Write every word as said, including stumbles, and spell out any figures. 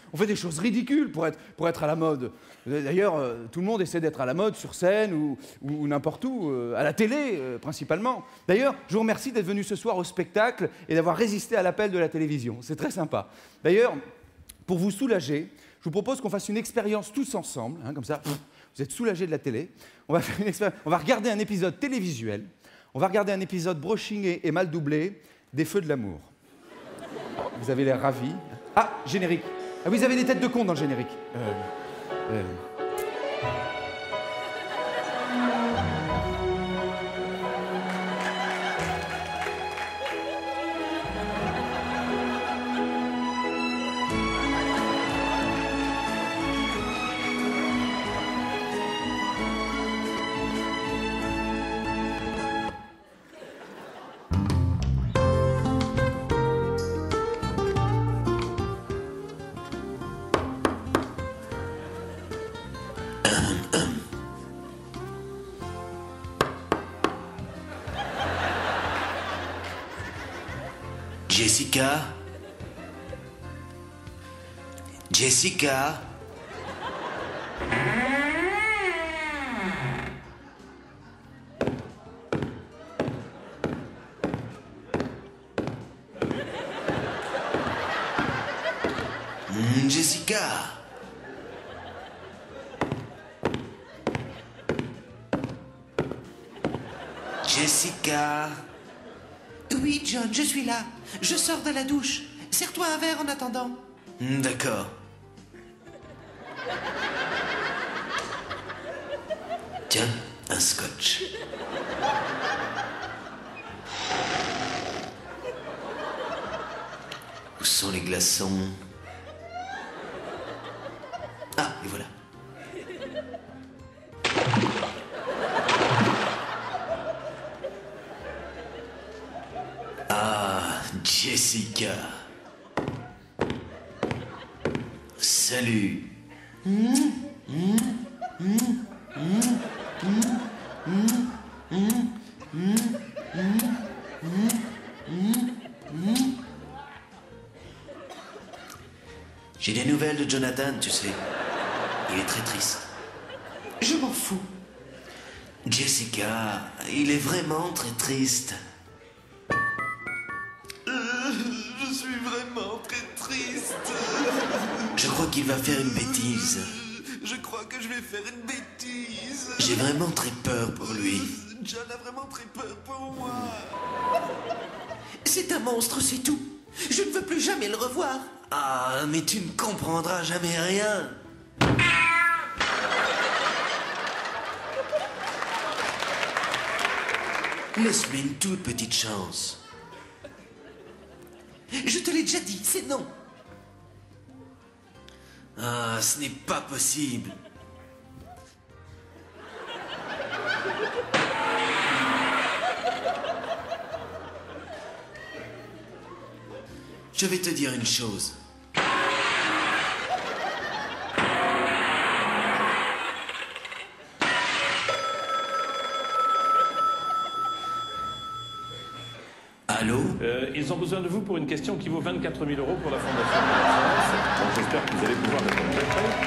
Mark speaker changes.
Speaker 1: On fait des choses ridicules pour être, pour être à la mode. D'ailleurs, euh, tout le monde essaie d'être à la mode sur scène ou, ou, ou n'importe où, euh, à la télé euh, principalement. D'ailleurs, je vous remercie d'être venu ce soir au spectacle et d'avoir résisté à l'appel de la télévision. C'est très sympa. D'ailleurs, pour vous soulager, je vous propose qu'on fasse une expérience tous ensemble, hein, comme ça, vous êtes soulagés de la télé. On va, faire une expérience, on va regarder un épisode télévisuel, on va regarder un épisode brushing et, et mal doublé des Feux de l'amour. Vous avez l'air ravis. Ah, générique. Ah, vous avez des têtes de cons dans le générique. Euh, euh.
Speaker 2: Jessica? Jessica? Mm, Jessica? Jessica?
Speaker 3: Oui, John, je suis là. Je sors de la douche. Sers-toi un verre en attendant.
Speaker 2: Mm, D'accord. Tiens, un scotch. Où sont les glaçons? Ah, et voilà. Ah, Jessica. Salut. J'ai des nouvelles de Jonathan, tu sais. Il est très triste.
Speaker 3: Je m'en fous.
Speaker 2: Jessica, il est vraiment très triste.
Speaker 3: Je suis vraiment très triste.
Speaker 2: Je crois qu'il va faire une bêtise.
Speaker 3: Je crois que je vais faire une bêtise.
Speaker 2: J'ai vraiment très peur pour lui.
Speaker 3: John a vraiment très peur pour moi. C'est un monstre, c'est tout. Je ne veux plus jamais le revoir.
Speaker 2: Ah, mais tu ne comprendras jamais rien. Laisse-lui une toute petite chance.
Speaker 3: Je te l'ai déjà dit, c'est non.
Speaker 2: Ah, ce n'est pas possible. Je vais te dire une chose. Allô?
Speaker 4: Euh, ils ont besoin de vous pour une question qui vaut vingt-quatre mille euros pour la Fondation de la Science. Donc j'espère que vous allez pouvoir répondre. Vous êtes prêts ?